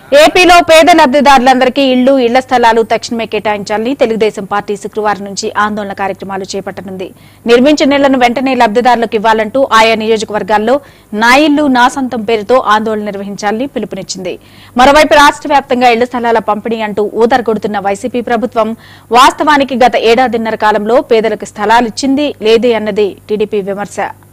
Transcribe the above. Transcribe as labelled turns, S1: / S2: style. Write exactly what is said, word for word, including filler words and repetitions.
S1: ఏపీలో పేద లబ్ధిదారులందరికీ ఇళ్లు ఇళ్ల స్థలాలు తక్షణమే కేటాయించాలని తెలుగుదేశం పార్టీ శుక్రవారం నుంచి ఆందోళన కార్యక్రమాలు చేపట్టనుంది. నిర్మించిన ఇళ్లను వెంటనే లబ్ధిదారులకు ఇవ్వాలంటూ ఆయా నియోజకవర్గాల్లో నా ఇల్లు నా సొంతం పేరుతో ఆందోళన నిర్వహించాలని పిలుపునిచ్చింది. మరోవైపు రాష్ట్ర వ్యాప్తంగా ఇళ్ల స్థలాల పంపిణీ అంటూ ఊదరగొడుతున్న వైసీపీ ప్రభుత్వం వాస్తవానికి గత ఏడాదిన్నర కాలంలో పేదలకు స్థలాలిచ్చింది లేదే అన్నది టీడీపీ విమర్శ.